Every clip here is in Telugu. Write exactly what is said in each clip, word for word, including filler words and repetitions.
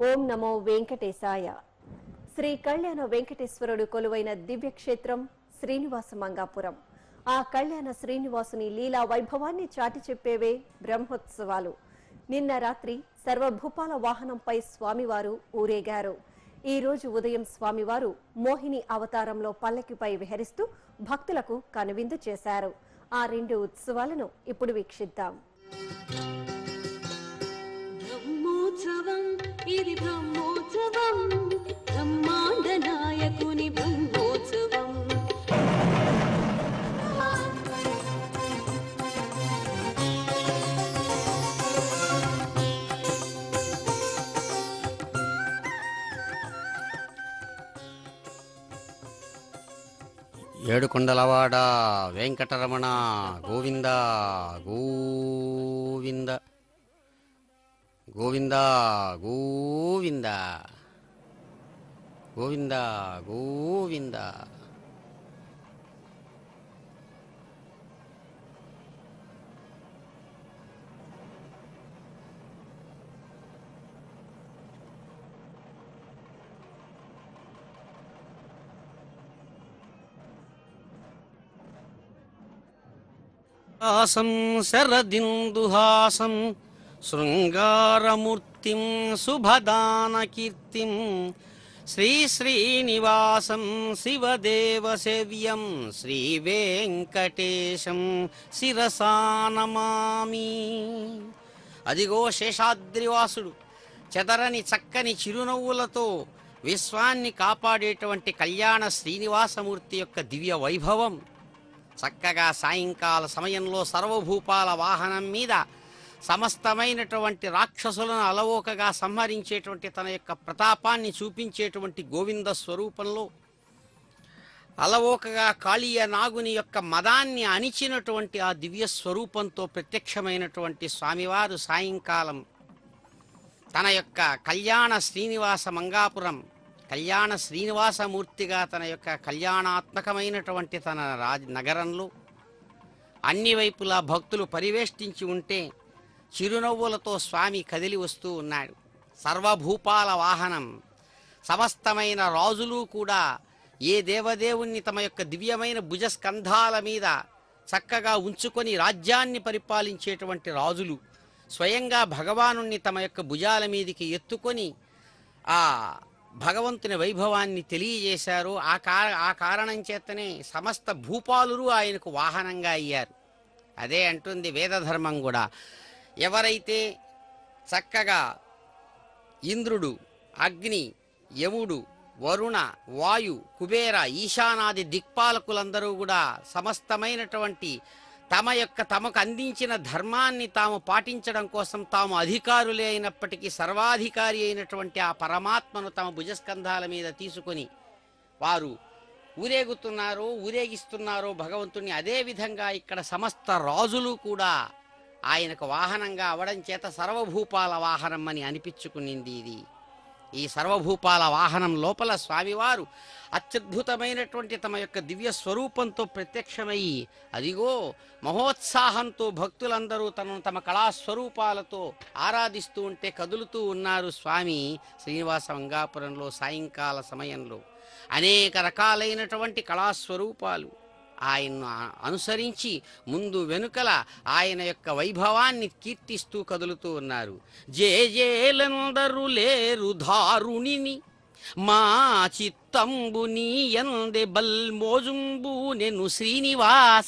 ఓం నమో వెంకటేశాయ. శ్రీ కళ్యాణ వెంకటేశ్వరుడు కొలువైన దివ్యక్షేత్రం శ్రీనివాస మంగాపురం. ఆ కళ్యాణ శ్రీనివాసుని లీలా వైభవాన్ని చాటి చెప్పేవే బ్రహ్మోత్సవాలు. నిన్న రాత్రి సర్వభూపాల వాహనంపై స్వామివారు ఊరేగారు. ఈ రోజు ఉదయం స్వామివారు మోహిని అవతారంలో పల్లకిపై విహరిస్తూ భక్తులకు కనువిందు చేశారు. ఆ రెండు ఉత్సవాలను ఇప్పుడు వీక్షిద్దాం. బ్రహ్మోత్సవం ఇది బ్రహ్మోత్సవం, బ్రహ్మాండ నాయకుని బ్రహ్మోత్సవం. ఏడుకొండలవాడ వెంకటరమణ గోవింద గోవింద గోవింద గోవింద గోవింద గోవింద. హాసం శరదిందుహాసం శృంగారమూర్తిం శుభదానకీర్తిం శ్రీ శ్రీనివాసం శివదేవ సేవ్యం శ్రీ వెంకటేశం శిరసా నమామి. అదిగో శేషాద్రివాసుడు చెదరని చక్కని చిరునవ్వులతో విశ్వాన్ని కాపాడేటువంటి కళ్యాణ శ్రీనివాసమూర్తి యొక్క దివ్య వైభవం చక్కగా సాయంకాల సమయంలో సర్వభూపాల వాహనం మీద సమస్తమైనటువంటి రాక్షసులను అలవోకగా సంహరించేటువంటి తన యొక్క ప్రతాపాన్ని చూపించేటువంటి గోవింద స్వరూపంలో అలవోకగా కాళీయ నాగుని యొక్క మదాన్ని అణిచినటువంటి ఆ దివ్య స్వరూపంతో ప్రత్యక్షమైనటువంటి స్వామివారు సాయంకాలం తన యొక్క కళ్యాణ శ్రీనివాస మంగాపురం కళ్యాణ శ్రీనివాసమూర్తిగా తన యొక్క కళ్యాణాత్మకమైనటువంటి తన రాజ నగరంలో అన్ని వైపులా భక్తులు పరివేష్టించి ఉంటే చిరునవ్వులతో స్వామి కదిలి వస్తూ ఉన్నాడు. సర్వభూపాల వాహనం సమస్తమైన రాజులు కూడా ఏ దేవదేవుణ్ణి తమ యొక్క దివ్యమైన భుజస్కంధాల మీద చక్కగా ఉంచుకొని రాజ్యాన్ని పరిపాలించేటువంటి రాజులు స్వయంగా భగవానుణ్ణి తమ యొక్క భుజాల మీదికి ఎత్తుకొని ఆ భగవంతుని వైభవాన్ని తెలియజేశారు. ఆ కార ఆ కారణం చేతనే సమస్త భూపాలురు ఆయనకు వాహనంగా అయ్యారు. అదే అంటుంది వేదధర్మం కూడా. ఎవరైతే చక్కగా ఇంద్రుడు, అగ్ని, యముడు, వరుణ, వాయు, కుబేర, ఈశానాది దిక్పాలకులందరూ కూడా సమస్తమైనటువంటి తమ యొక్క తమకు అందించిన ధర్మాన్ని తాము పాటించడం కోసం తాము అధికారులే అయినప్పటికీ సర్వాధికారి అయినటువంటి ఆ పరమాత్మను తమ భుజస్కంధాల మీద తీసుకొని వారు ఊరేగుతున్నారో ఊరేగిస్తున్నారో భగవంతుణ్ణి. అదేవిధంగా ఇక్కడ సమస్త రాజులు కూడా ఆయనకు వాహనంగా అవడం చేత సర్వభూపాల వాహనం అని అనిపించుకునింది ఇది. ఈ సర్వభూపాల వాహనం లోపల స్వామివారు అత్యద్భుతమైనటువంటి తమ యొక్క దివ్య స్వరూపంతో ప్రత్యక్షమయ్యి అదిగో మహోత్సాహంతో భక్తులందరూ తనను తమ కళాస్వరూపాలతో ఆరాధిస్తూ ఉంటే కదులుతూ ఉన్నారు స్వామి శ్రీనివాస మంగాపురంలో. సాయంకాల సమయంలో అనేక రకాలైనటువంటి కళాస్వరూపాలు ఆయన్ను అనుసరించి ముందు వెనుకల ఆయన యొక్క వైభవాన్ని కీర్తిస్తూ కదులుతూ ఉన్నారు. జేజేలందరూ లేరు ధారుణిని మా చిత్తంబు నీ యందె బల్మోజుంబు నెను శ్రీనివాస.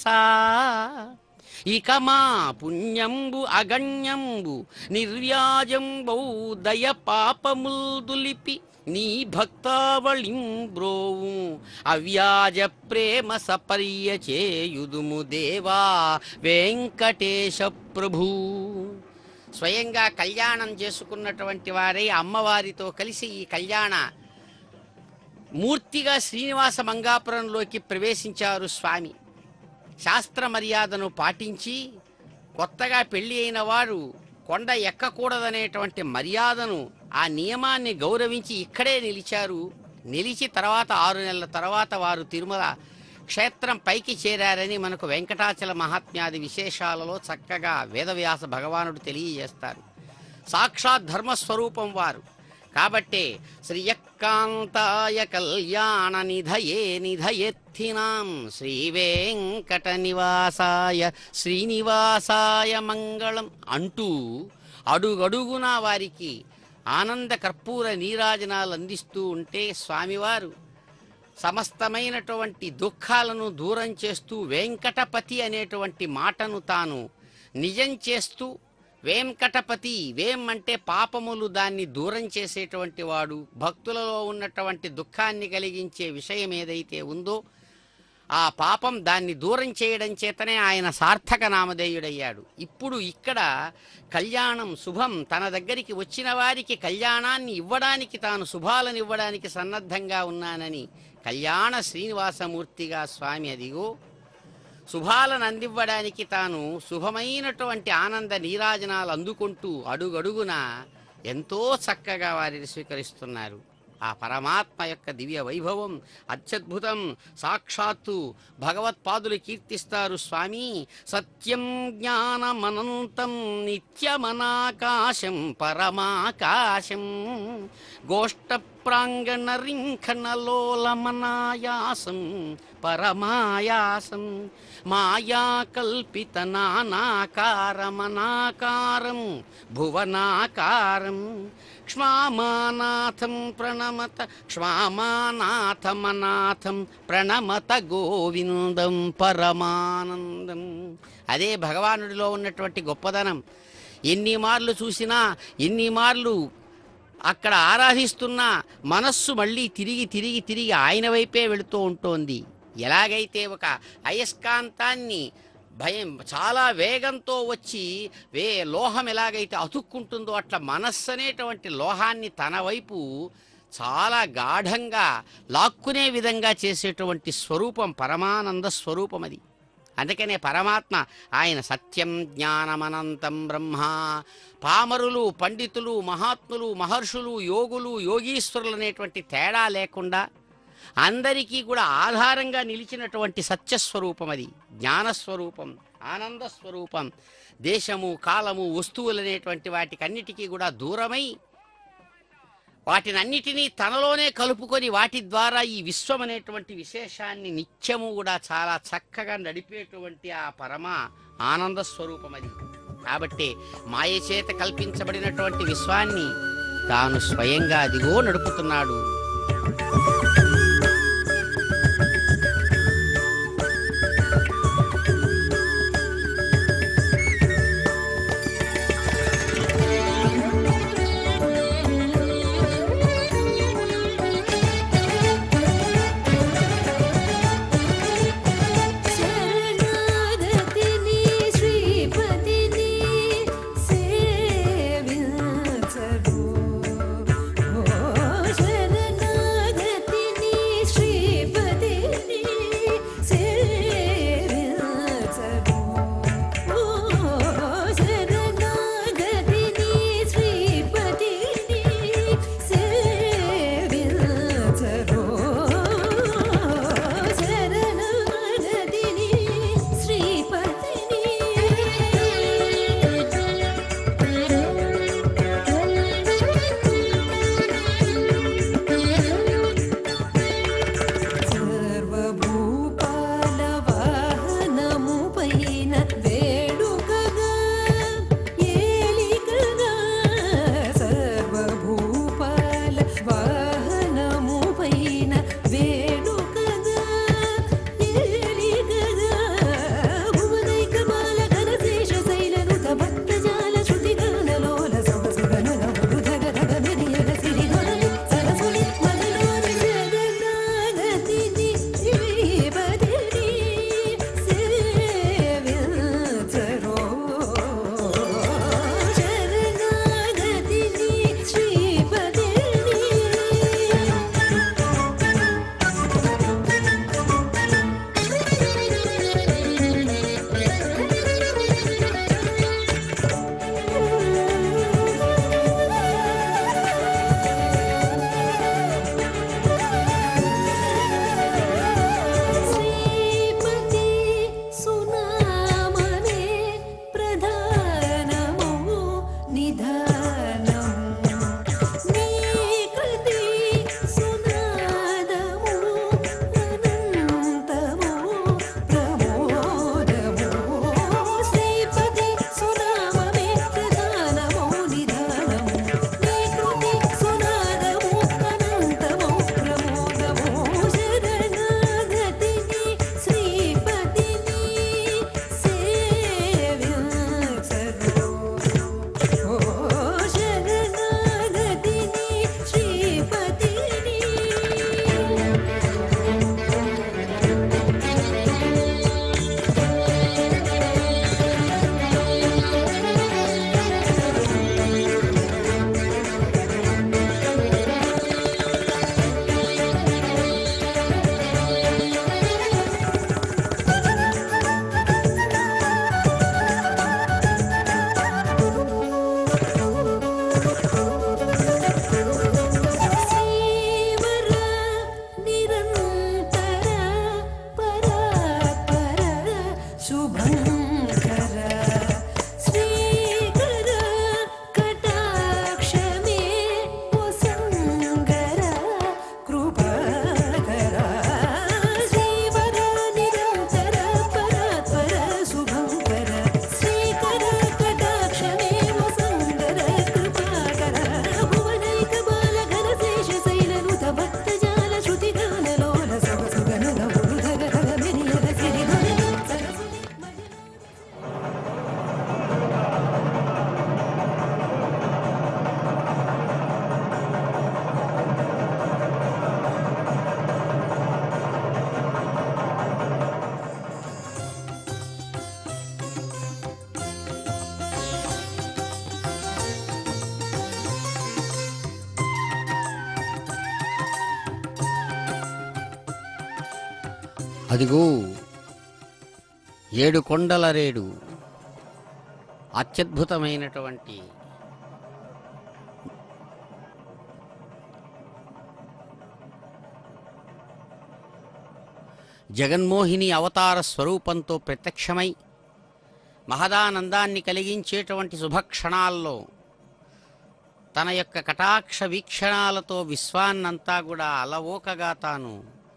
ఇక మా పుణ్యంబు అగణ్యంబు నిర్వ్యాజంబౌ దయ పాపముల్ దులిపి నీ భక్తావళిం బ్రోవు అవ్యాజ ప్రేమ సపర్య చేయుదుము దేవా వెంకటేశ ప్రభు. స్వయంగా కళ్యాణం చేసుకున్నటువంటి వారై అమ్మవారితో కలిసి ఈ కళ్యాణ మూర్తిగా శ్రీనివాస మంగాపురంలోకి ప్రవేశించారు స్వామి. శాస్త్ర మర్యాదను పాటించి కొత్తగా పెళ్లి అయిన వారు కొండ ఎక్కకూడదనేటువంటి మర్యాదను ఆ నియమాన్ని గౌరవించి ఇక్కడే నిలిచారు. నిలిచి తర్వాత ఆరు నెలల తర్వాత వారు తిరుమల క్షేత్రం పైకి చేరారని మనకు వెంకటాచల మహాత్మ్యాది విశేషాలలో చక్కగా వేదవ్యాస భగవానుడు తెలియజేస్తారు. సాక్షాత్ ధర్మస్వరూపం వారు కాబట్టే శ్రీయక్కాంతాయ కళ్యాణ నిధయే నిధయెత్తినాం శ్రీ వెంకట నివాసాయ శ్రీనివాసాయ మంగళం అంటూ అడుగడుగునా వారికి ఆనంద కర్పూర నీరాజనాలు అందిస్తూ ఉంటే స్వామివారు సమస్తమైనటువంటి దుఃఖాలను దూరం చేస్తూ వెంకటపతి అనేటువంటి మాటను తాను నిజం చేస్తూ, వెంకటపతి వేం అంటే పాపములు దాన్ని దూరం చేసేటువంటి వాడు, భక్తులలో ఉన్నటువంటి దుఃఖాన్ని కలిగించే విషయం ఏదైతే ఉందో ఆ పాపం దాన్ని దూరం చేయడం చేతనే ఆయన సార్థక నామధేయుడయ్యాడు. ఇప్పుడు ఇక్కడ కళ్యాణం శుభం, తన దగ్గరికి వచ్చిన వారికి కళ్యాణాన్ని ఇవ్వడానికి తాను శుభాలను ఇవ్వడానికి సన్నద్ధంగా ఉన్నానని కళ్యాణ శ్రీనివాసమూర్తిగా స్వామి అదిగో శుభాలను అందివ్వడానికి తాను శుభమైనటువంటి ఆనంద నీరాజనాలు అందుకుంటూ అడుగడుగున ఎంతో చక్కగా వారిని స్వీకరిస్తున్నారు. ఆ పరమాత్మ యొక్క దివ్య వైభవం అత్యద్భుతం. సాక్షాత్తు భగవత్పాదులు కీర్తిస్తారు స్వామి. సత్యం జ్ఞానమనంతం నిత్యమనాకాశం పరమాకాశం గోష్ఠ ప్రాంగణ రింఖనలోలమనాయాసం పరమాయాసం మాయాకల్పిత నానాకారమనాకారం భువనాకారం క్ష్మామానాథం ప్రణమత క్ష్మామానాథమనాథం ప్రణమత గోవిందం పరమానందం. అదే భగవానుడిలో ఉన్నటువంటి గొప్పదనం. ఎన్ని మార్లు చూసినా, ఎన్ని మార్లు అక్కడ ఆరాధిస్తున్నా మనస్సు మళ్ళీ తిరిగి తిరిగి తిరిగి ఆయన వైపే వెళుతూ ఉంటోంది. ఎలాగైతే ఒక అయస్కాంతాన్ని భయం చాలా వేగంతో వచ్చి వే లోహం ఎలాగైతే అతుక్కుంటుందో అట్లా మనస్సు అనేటువంటి లోహాన్ని తన వైపు చాలా గాఢంగా లాక్కునే విధంగా చేసేటువంటి స్వరూపం పరమానంద స్వరూపం అది. అందుకనే పరమాత్మ ఆయన సత్యం జ్ఞానమనంతం బ్రహ్మ. పామరులు, పండితులు, మహాత్ములు, మహర్షులు, యోగులు, యోగీశ్వరులు అనేటువంటి తేడా లేకుండా అందరికీ కూడా ఆధారంగా నిలిచినటువంటి సత్యస్వరూపం అది. జ్ఞానస్వరూపం, ఆనందస్వరూపం. దేశము, కాలము, వస్తువులనేటువంటి వాటికన్నిటికీ కూడా దూరమై వాటినన్నిటినీ తనలోనే కలుపుకొని వాటి ద్వారా ఈ విశ్వం అనేటువంటి విశేషాన్ని నిత్యము కూడా చాలా చక్కగా నడిపేటువంటి ఆ పరమ ఆనంద స్వరూపం అది. కాబట్టి మాయ చేత కల్పించబడినటువంటి విశ్వాన్ని తాను స్వయంగా అదిగో నడుపుతున్నాడు. శరణాగతి అదిగో ఏడు కొండల రేడు అత్యద్భుతమైనటువంటి జగన్మోహిని అవతార స్వరూపంతో ప్రత్యక్షమై మహదానందాన్ని కలిగించేటువంటి శుభక్షణాల్లో తన యొక్క కటాక్ష వీక్షణాలతో విశ్వాన్నంతా కూడా అలవోకగా తాను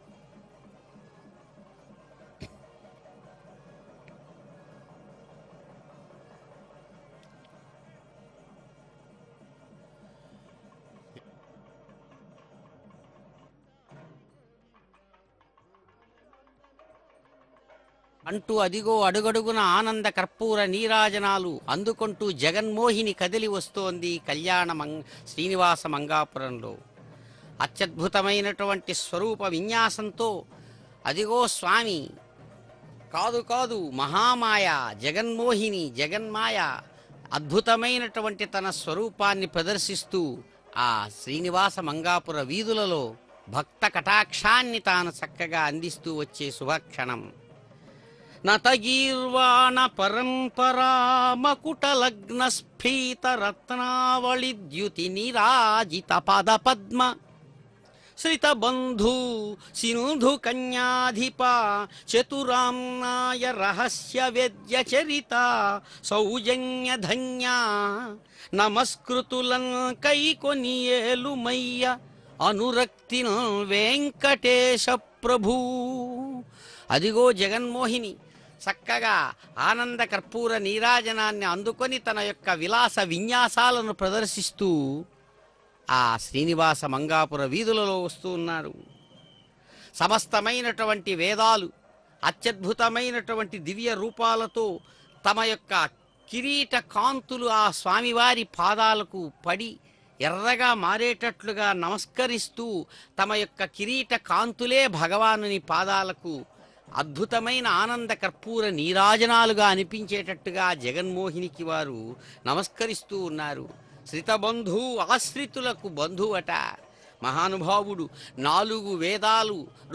అంటూ అదిగో అడుగడుగున ఆనంద కర్పూర నీరాజనాలు అందుకుంటూ జగన్మోహిని కదిలి వస్తోంది కళ్యాణ మంగ శ్రీనివాస మంగాపురంలో. అత్యద్భుతమైనటువంటి స్వరూప విన్యాసంతో అదిగో స్వామి కాదు కాదు మహామాయ జగన్మోహిని జగన్మాయ అద్భుతమైనటువంటి తన స్వరూపాన్ని ప్రదర్శిస్తూ ఆ శ్రీనివాస మంగాపుర వీధులలో భక్త కటాక్షాన్ని తాను చక్కగా అందిస్తూ వచ్చే శుభక్షణం. నతగీర్వాణ పరంపరా మకుటలగ్న స్ఫీత రత్నావళిద్యుతి నిరాజిత పద పద్మ శ్రితబంధు సింధు కన్యాధిప చతురామ్నాయ రహస్య వేద్య చరిత సౌజన్య ధన్య నమస్కృతులన్ కైకొనియేలుమయ్య అనురక్తిన వెంకటేశ ప్రభూ. అదిగో జగన్మోహిని చక్కగా ఆనంద కర్పూర నీరాజనాన్ని అందుకొని తన యొక్క విలాస విన్యాసాలను ప్రదర్శిస్తూ ఆ శ్రీనివాస మంగాపుర వీధులలో వస్తూ ఉన్నారు. సమస్తమైనటువంటి వేదాలు అత్యద్భుతమైనటువంటి దివ్య రూపాలతో తమ యొక్క కిరీట కాంతులు ఆ స్వామివారి పాదాలకు పడి ఎర్రగా మారేటట్లుగా నమస్కరిస్తూ తమ యొక్క కిరీట కాంతులే భగవానుని పాదాలకు అద్భుతమైన ఆనంద కర్పూర నీరాజనాలుగా అనిపించేటట్టుగా జగన్మోహినికి వారు నమస్కరిస్తూ ఉన్నారు. శ్రితబంధు ఆశ్రితులకు బంధువట మహానుభావుడు. నాలుగు వేదాలు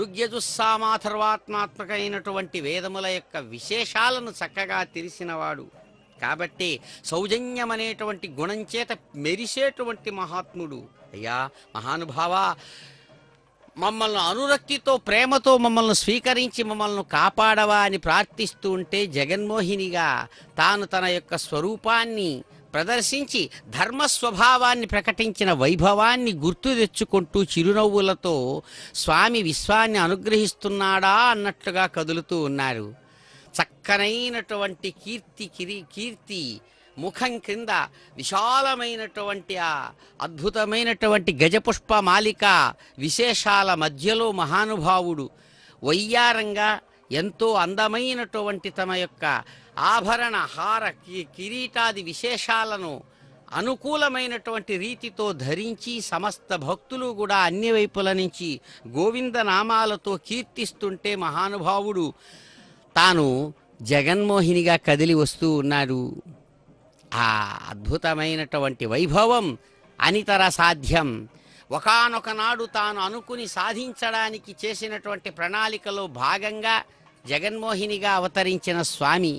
ఋగ్యజుస్సామాథర్వాత్మాత్మకమైనటువంటి వేదముల యొక్క విశేషాలను చక్కగా తెలిసినవాడు కాబట్టి సౌజన్యమనేటువంటి గుణం చేత మెరిసేటువంటి మహాత్ముడు. అయ్యా మహానుభావా, మమ్మల్ని అనురక్తితో ప్రేమతో మమ్మల్ని స్వీకరించి మమ్మల్ని కాపాడవా అని ప్రార్థిస్తూ ఉంటే జగన్మోహినిగా తాను తన యొక్క స్వరూపాన్ని ప్రదర్శించి ధర్మస్వభావాన్ని ప్రకటించిన వైభవాన్ని గుర్తు తెచ్చుకుంటూ చిరునవ్వులతో స్వామి విశ్వాన్ని అనుగ్రహిస్తున్నాడా అన్నట్లుగా కదులుతూ ఉన్నారు. చక్కనైనటువంటి కీర్తి కిరి కీర్తి ముఖం క్రింద విశాలమైనటువంటి ఆ అద్భుతమైనటువంటి గజపుష్ప మాలిక విశేషాల మధ్యలో మహానుభావుడు వయ్యారంగా ఎంతో అందమైనటువంటి తమ యొక్క ఆభరణ హార కిరీటాది విశేషాలను అనుకూలమైనటువంటి రీతితో ధరించి సమస్త భక్తులు కూడా అన్ని వైపుల నుంచి గోవింద నామాలతో కీర్తిస్తుంటే మహానుభావుడు తాను జగన్మోహినిగా కదిలి వస్తూ ఉన్నాడు. ఆ అద్భుతమైనటువంటి వైభవం అనితర సాధ్యం. ఒకానొక నాడు తాను అనుకుని సాధించడానికి చేసినటువంటి ప్రణాళికలో భాగంగా జగన్మోహినిగా అవతరించిన స్వామి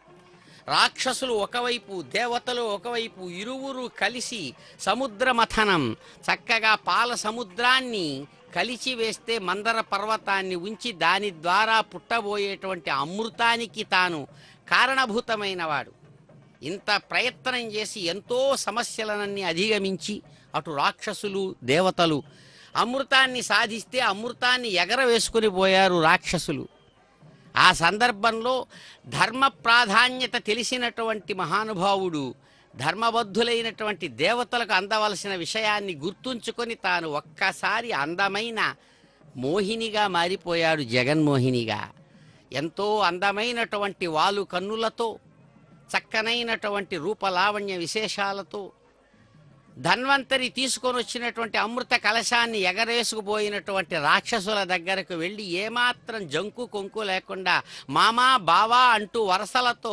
రాక్షసులు ఒకవైపు దేవతలు ఒకవైపు ఇరువురు కలిసి సముద్ర మథనం చక్కగా పాల సముద్రాన్ని కలిచి వేస్తే మందర పర్వతాన్ని ఉంచి దాని ద్వారా పుట్టబోయేటువంటి అమృతానికి తాను కారణభూతమైనవాడు. ఇంత ప్రయత్నం చేసి ఎంతో సమస్యలనన్నీ అధిగమించి అటు రాక్షసులు దేవతలు అమృతాన్ని సాధిస్తే అమృతాన్ని ఎగరవేసుకుని పోయారు రాక్షసులు. ఆ సందర్భంలో ధర్మ ప్రాధాన్యత తెలిసినటువంటి మహానుభావుడు ధర్మబద్ధులైనటువంటి దేవతలకు అందవలసిన విషయాన్ని గుర్తుంచుకొని తాను ఒక్కసారి అందమైన మోహినిగా మారిపోయాడు. జగన్మోహినిగా ఎంతో అందమైనటువంటి వాలు కన్నులతో చక్కనైనటువంటి రూపలావణ్య విశేషాలతో ధన్వంతరి తీసుకొని వచ్చినటువంటి అమృత కలశాన్ని ఎగరేసుకుపోయినటువంటి రాక్షసుల దగ్గరకు వెళ్ళి ఏమాత్రం జంకు కొంకు లేకుండా మామా బావా అంటూ వరసలతో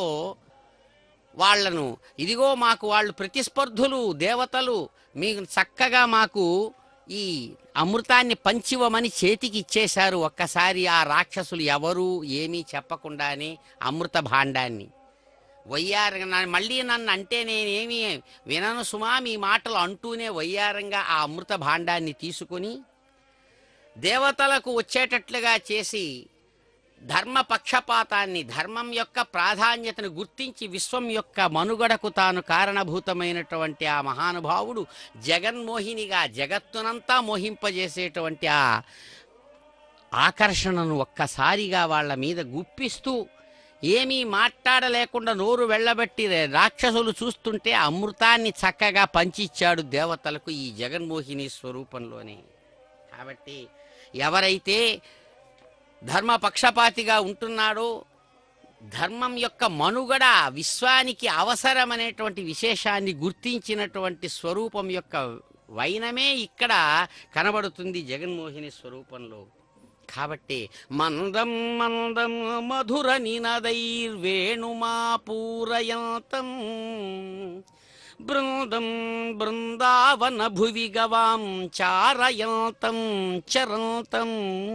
వాళ్లను ఇదిగో మాకు వాళ్ళు ప్రతిస్పర్ధులు దేవతలు మీకు చక్కగా మాకు ఈ అమృతాన్ని పంచివమని చేతికి ఇచ్చేశారు. ఒక్కసారి ఆ రాక్షసులు ఎవరు ఏమీ చెప్పకుండానే అమృత భాండాన్ని వయ్యారంగా, మళ్ళీ నన్ను అంటే నేనేమి వినను సుమా మీ మాటలు అంటూనే వయ్యారంగా ఆ అమృత భాండాన్ని తీసుకుని దేవతలకు వచ్చేటట్లుగా చేసి ధర్మ పక్షపాతాన్ని, ధర్మం యొక్క ప్రాధాన్యతను గుర్తించి విశ్వం యొక్క మనుగడకు తాను కారణభూతమైనటువంటి ఆ మహానుభావుడు జగన్మోహినిగా జగత్తునంతా మోహింపజేసేటువంటి ఆ ఆకర్షణను ఒక్కసారిగా వాళ్ళ మీద గుప్పిస్తూ ఏమీ మాట్లాడలేకుండా నోరు వెళ్ళబట్టి రాక్షసులు చూస్తుంటే అమృతాన్ని చక్కగా పంచిచ్చాడు దేవతలకు ఈ జగన్మోహిని స్వరూపంలోనే. కాబట్టి ఎవరైతే ధర్మపక్షపాతిగా ఉంటున్నాడో, ధర్మం యొక్క మనుగడ విశ్వానికి అవసరమనేటువంటి విశేషాన్ని గుర్తించినటువంటి స్వరూపం యొక్క వైనమే ఇక్కడ కనబడుతుంది జగన్మోహిని స్వరూపంలో. కాబట్టి మందం మందం మధుర నినదైర్వేణుమాపూరయంతం బృందం బృందావన భువి గవాం చారయంతం చరంతం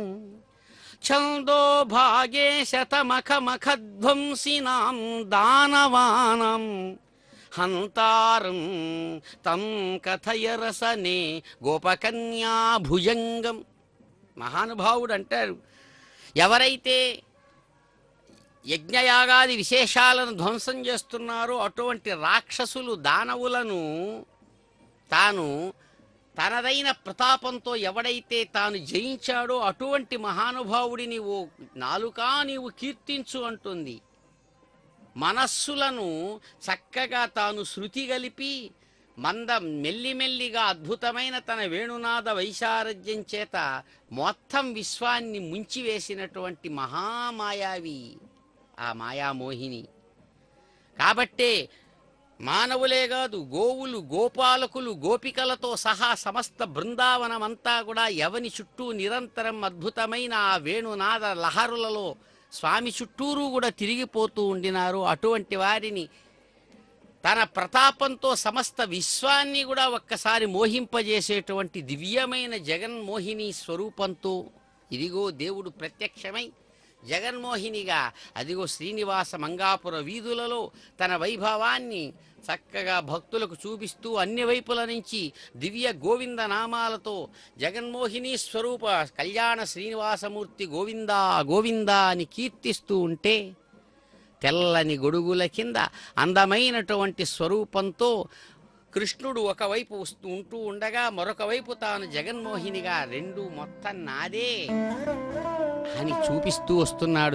ఛందో భాగే శతమఖమఖధ్వంసినాం దానవానం హంతారం తం కథయ రసనే గోపకన్యా భుజంగం. మహానుభావుడు అంటారు, ఎవరైతే యజ్ఞయాగాది విశేషాలను ధ్వంసం చేస్తున్నారో అటువంటి రాక్షసులు దానవులను తాను తనదైన ప్రతాపంతో ఎవడైతే తాను జయించాడో అటువంటి మహానుభావుడిని ఓ నాలుకా నీవు కీర్తించు అంటుంది. మనస్సులను చక్కగా తాను శృతి గలిపి మంద మెల్లిమెల్లిగా అద్భుతమైన తన వేణునాద వైశారథ్యం చేత మొత్తం విశ్వాన్ని ముంచివేసినటువంటి మహామాయావి ఆ మాయామోహిని. కాబట్టే మానవులే కాదు, గోవులు, గోపాలకులు, గోపికలతో సహా సమస్త బృందావనమంతా కూడా ఎవని చుట్టూ నిరంతరం అద్భుతమైన ఆ వేణునాద లహరులలో స్వామి చుట్టూరు కూడా తిరిగిపోతూ ఉండినారు. అటువంటి వారిని తన ప్రతాపంతో సమస్త విశ్వాన్ని కూడా ఒక్కసారి మోహింపజేసేటువంటి దివ్యమైన జగన్మోహిని స్వరూపంతో ఇదిగో దేవుడు ప్రత్యక్షమై జగన్మోహినిగా అదిగో శ్రీనివాస మంగాపుర వీధులలో తన వైభవాన్ని చక్కగా భక్తులకు చూపిస్తూ అన్ని వైపుల నుంచి దివ్య గోవింద నామాలతో జగన్మోహిని స్వరూప కళ్యాణ శ్రీనివాసమూర్తి గోవిందా గోవిందా అని కీర్తిస్తూ ఉంటే తెల్లని గొడుగుల కింద అందమైనటువంటి స్వరూపంతో కృష్ణుడు ఒకవైపు వస్తూ ఉంటూ ఉండగా మరొక వైపు తాను జగన్మోహినిగా రెండు మొత్తం నాదే అని చూపిస్తూ వస్తున్నాడు.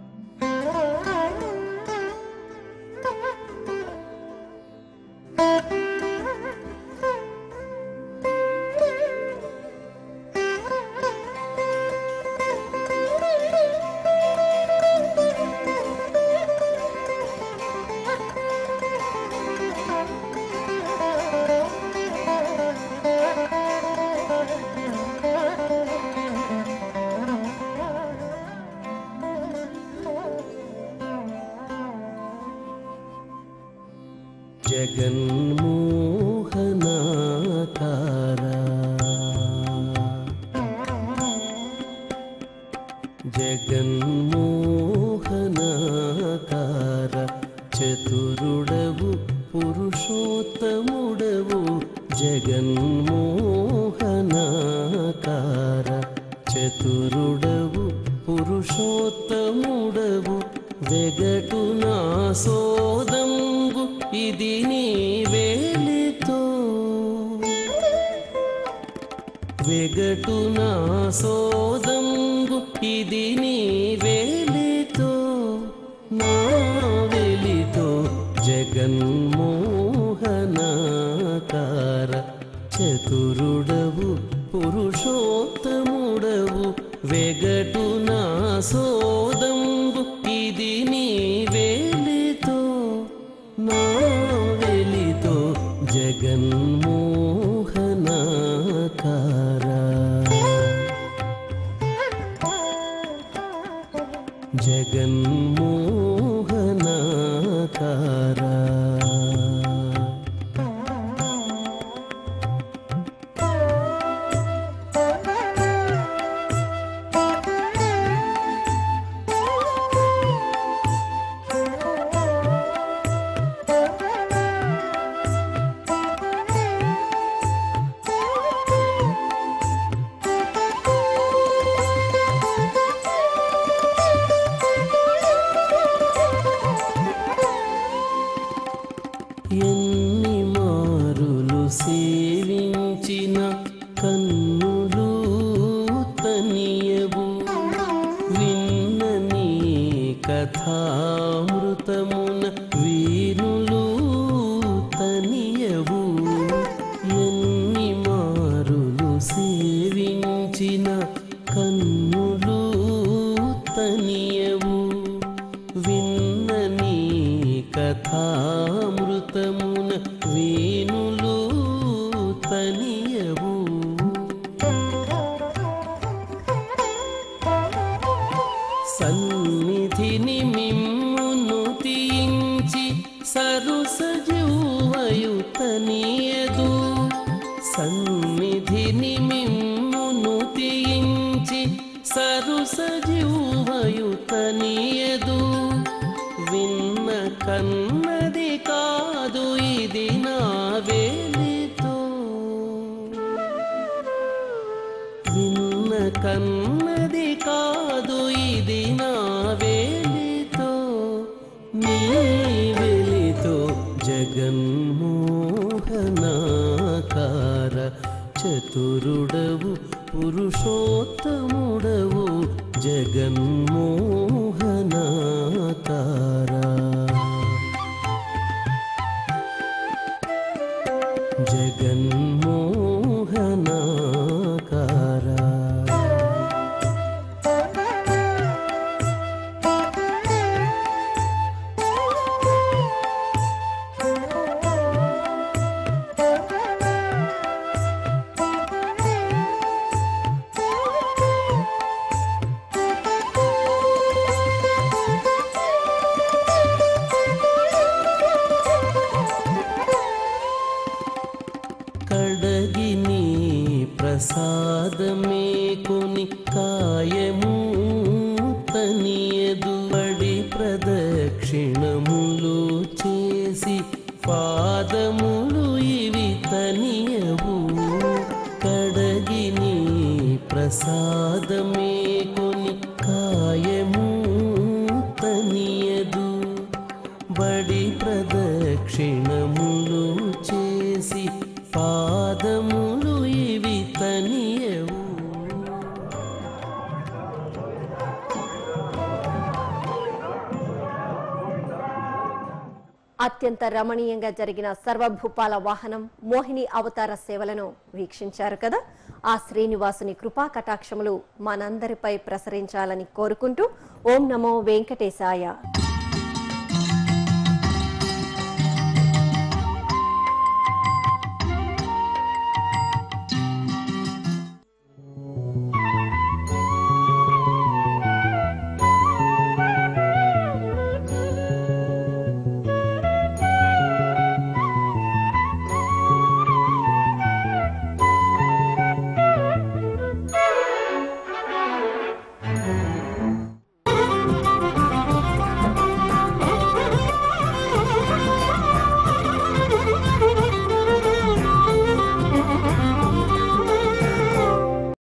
జగన్మోహనాకారా జగన్మోహనాకార చతురుడవు పురుషోత్తముడవు జగన్మోహనాకార చతురుడవు పురుషోత్తముడవు వెగటు నా సోదంబు ఇది నీ వేలితో వెగటు నా సోదంబు ఇది నీ వేలితో నా వెలితో జగన్మోహనాకార చతురుడవు పురుషోత్తముడవు వెగటు నా సోదంబు ఇది నీ వేలితో నా వెలితో జగన్మోహనాకారా జగన్మోహనాకారా ఎన్ని మారులు సేవించిన కన్నులు తనియవు విన్న నీ కథామృతమున వీనులు తనియవు ఎన్ని మారులు సేవించిన కన్నులు తనియవు విన్న నీ కథామృతమున వీనులు తనియవు సన్నిధిని మిమ్మును తీయించి సరుస జీవయు తనియదు సన్నిధిని మిమ్మును తీయించి సరుస జీవయు తనియదు విన్న కన్నది కాదు ఇది నా వేలితో విన్న కన్నది కాదు ఇది నా వేలితో నీ వెలితో జగన్మోహనాకార చతురుడవు పురుషోత్తముడవు జగన్మోహనాకార జగన్మోహనాకార కడగిని ప్రసాదమే కొని కాయము తనియదు పడి ప్రదక్షిణములు చేసి పాదములు ఇవి తనియవు కడగిని ప్రసాదమే కొని కాయము తనియదు బడి ప్రదక్షిణములు చేసి పాదములు ఇవి తనియవు అత్యంత రమణీయంగా జరిగిన సర్వభూపాల వాహనం మోహిని అవతార సేవలను వీక్షించారు కదా. ఆ శ్రీనివాసుని కృపా కటాక్షములు మనందరిపై ప్రసరించాలని కోరుకుంటూ ఓం నమో వెంకటేశాయ.